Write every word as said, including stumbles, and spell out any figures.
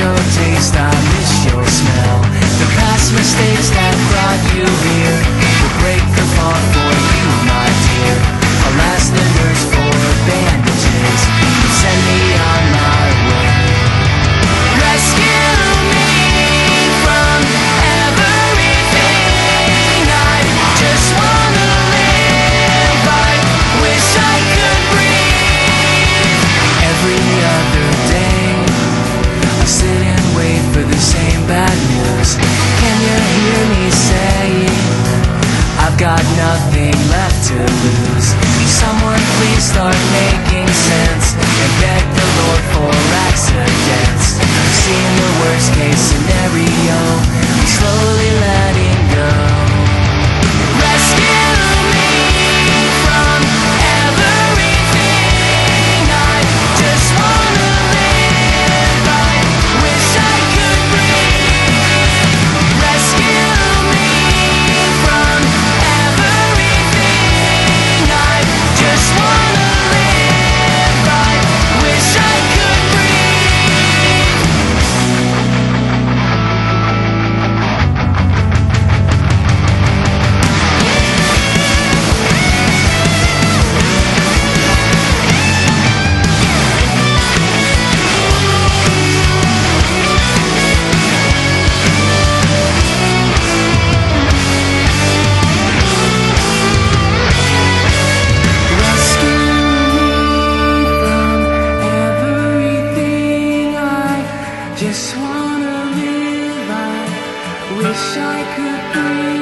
your taste, I miss your smell. The past mistakes that brought you here will break the fall for you, my dear. Alas, the nurse for bandages send me on my way. Rescue me from everything. I just wanna live. I wish I could breathe. Every other day I sit and wait for the same bad news. Can you hear me saying I've got nothing left to lose? Someone please start making sense and beg the Lord for accidents. Seeing the worst case scenario, I'm slowly letting go. Rescue me from everything. I just wanna live. I wish I could breathe. Rescue me from everything. I just wanna live. I wish I could breathe. Rescue me from everything. I just wanna live. I wish I could breathe.